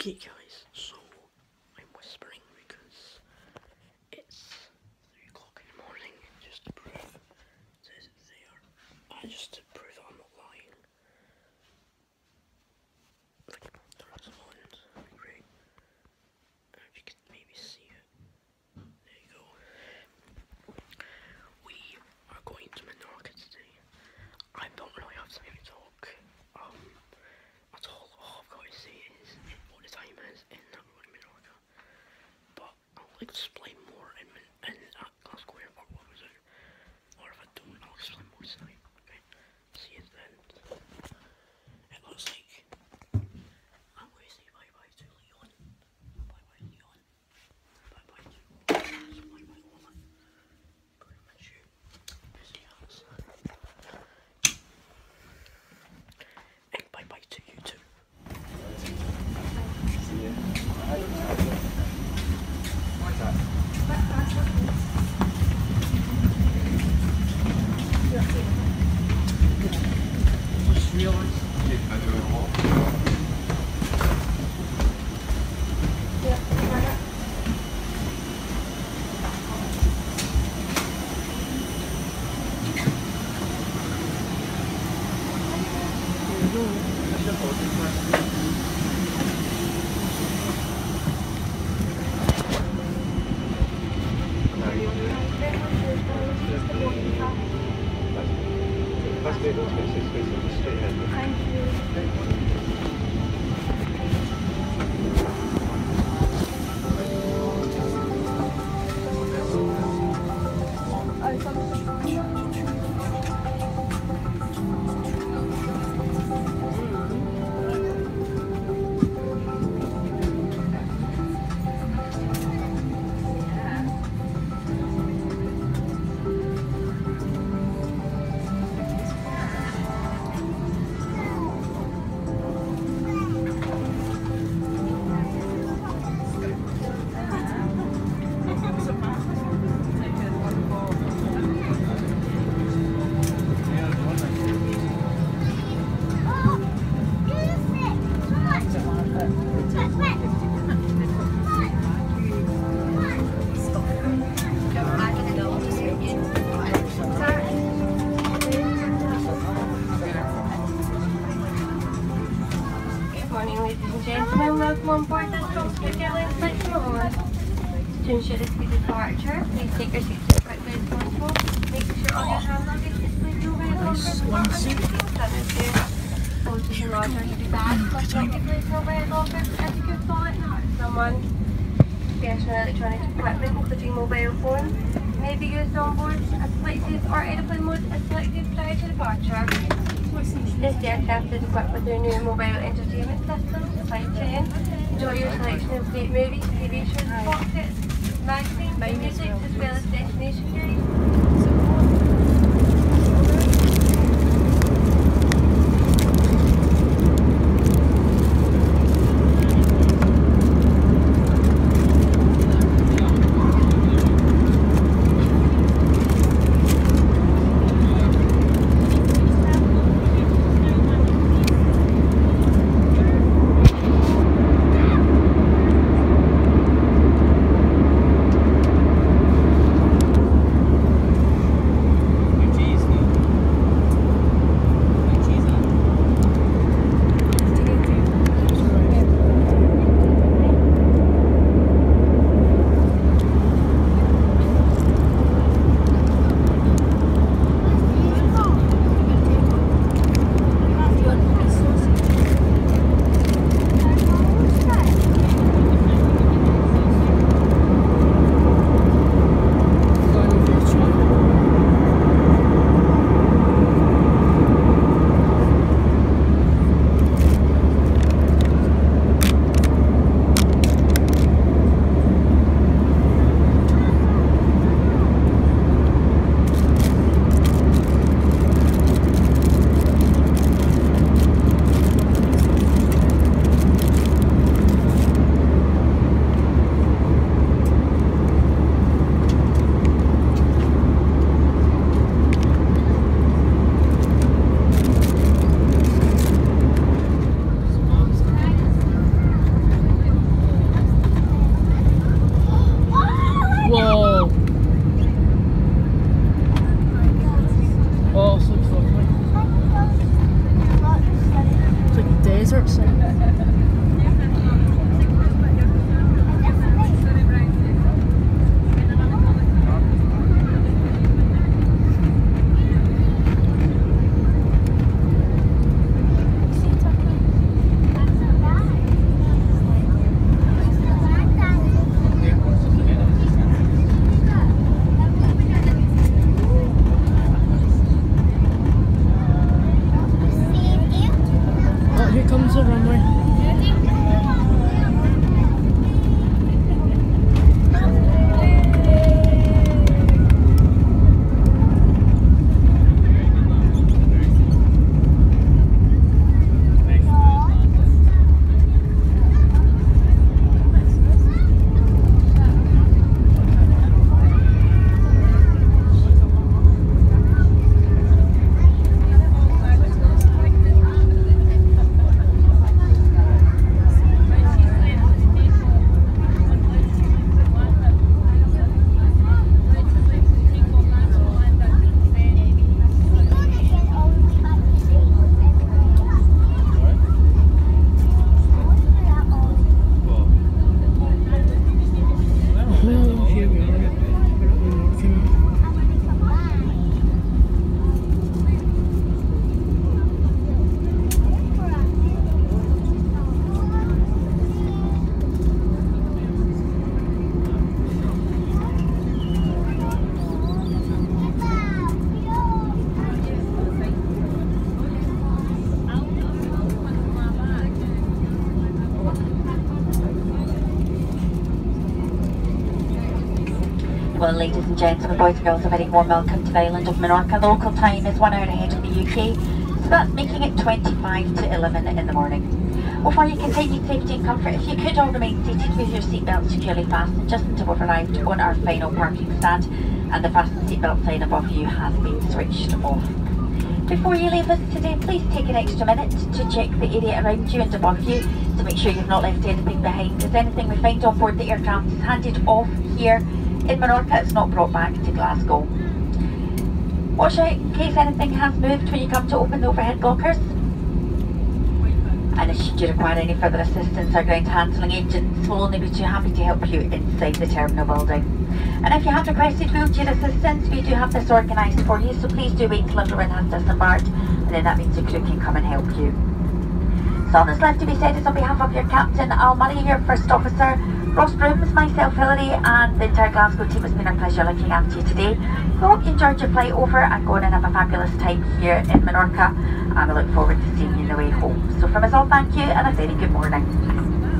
Okay guys, so I'm whispering because it's 3 o'clock in the morning, just to prove this there. Just to prove that I'm not lying. Like, the resolutions would be great. If you can maybe see it. There you go. We are going to Menorca today. I don't really have time to talk. That's all I've got to say is what the time is in Menorca. But I'll explain more in Glasgow Airport what was it. Or if I don't, I'll explain more tonight. Okay? See you then. It looks like I'm going to say bye bye to Leon. Bye bye Leon. Bye bye to bye bye Olaf. Pretty much you. Busy ass. And bye bye to you too. To ensure a speedy departure, please take your seats as quickly as possible. Making sure all your hand luggage is placed over your locker compartment. Photos and larger heavy bags must not be placed over your locker as you could fall and hurt someone. Personal electronic equipment, including mobile phones, may be used on board as flight safe or aeroplane mode is selected prior to departure. This aircraft is equipped with their new mobile entertainment system, Flight Train. Enjoy your selection of great movies, TV shows, pockets, magazines, music, as well as destination guides. Well, ladies and gentlemen, boys and girls, a very warm welcome to the island of Menorca. The local time is 1 hour ahead of the UK, so that's making it 25 to 11 in the morning. Well, for your continued safety and comfort, if you could all remain seated with your seatbelt securely fastened just until we've arrived on our final parking stand and the fasten seatbelt sign above you has been switched off. Before you leave us today, please take an extra minute to check the area around you and above you to make sure you've not left anything behind, as anything we find on board the aircraft is handed off here in Menorca. It's not brought back to Glasgow. Watch out in case anything has moved when you come to open the overhead lockers. And should you require any further assistance, our ground handling agents will only be too happy to help you inside the terminal building. And if you have requested wheelchair assistance, we do have this organised for you, so please do wait till everyone has disembarked, and then that means the crew can come and help you. So all that's left to be said is on behalf of your captain, Al Murray, your first officer, Ross Brooms, myself, Hilary, and the entire Glasgow team, it's been a pleasure looking after you today. We hope you enjoyed your flight over and go on and have a fabulous time here in Menorca, and we look forward to seeing you on the way home. So from us all, thank you and a very good morning.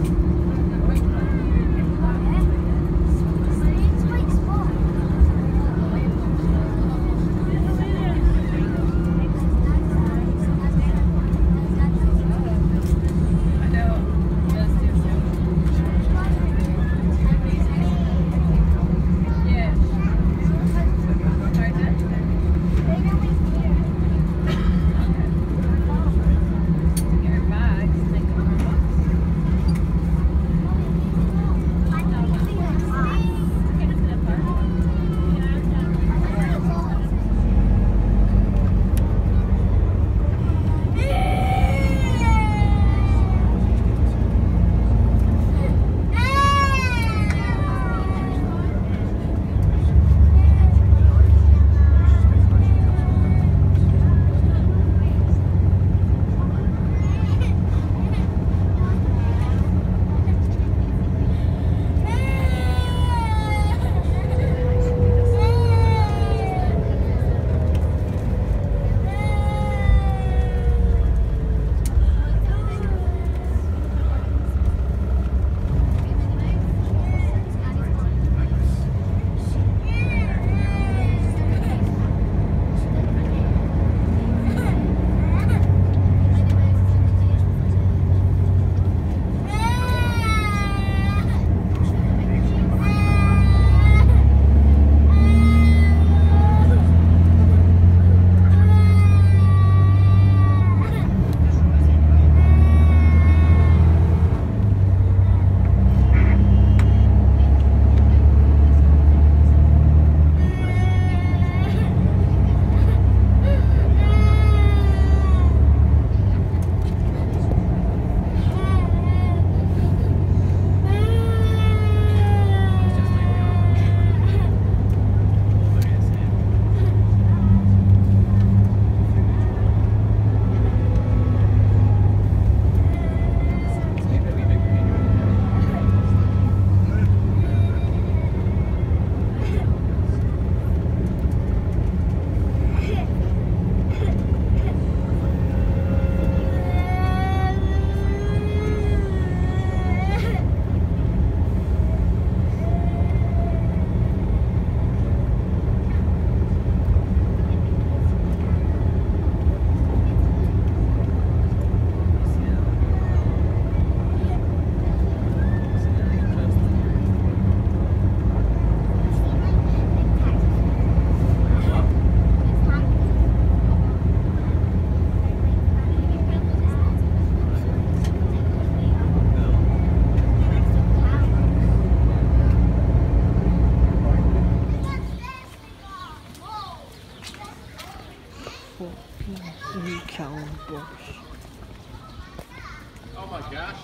Oh my gosh.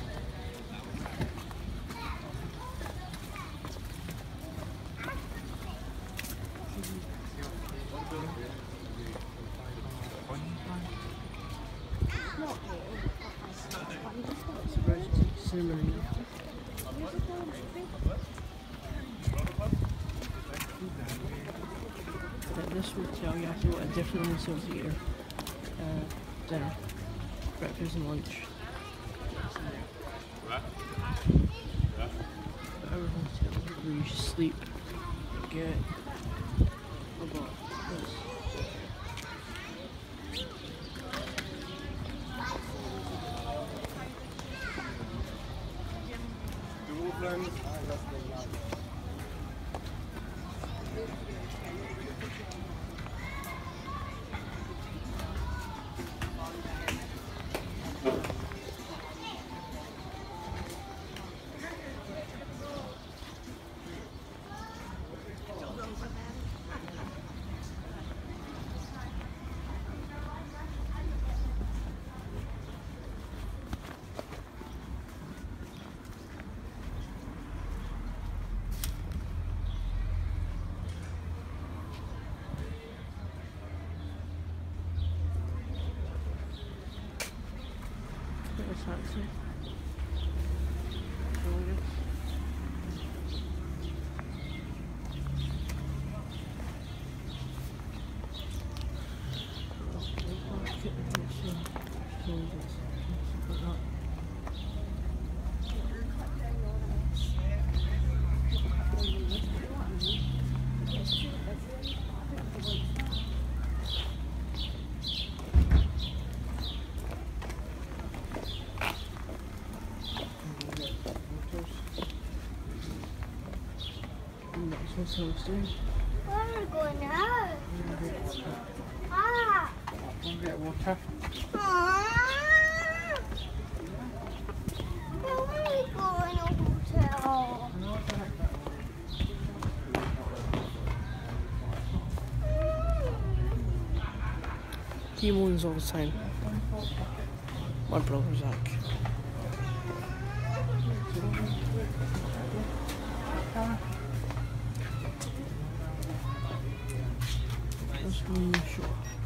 This will tell you actually what a different one sells here. Dinner, breakfast and lunch. Everyone tells you where you should sleep. get about this. Taxi. Where are we going now? Ah! Go and get water. Ah! Where are we going to hotel? He moans all the time. My brother Zach. That's really short.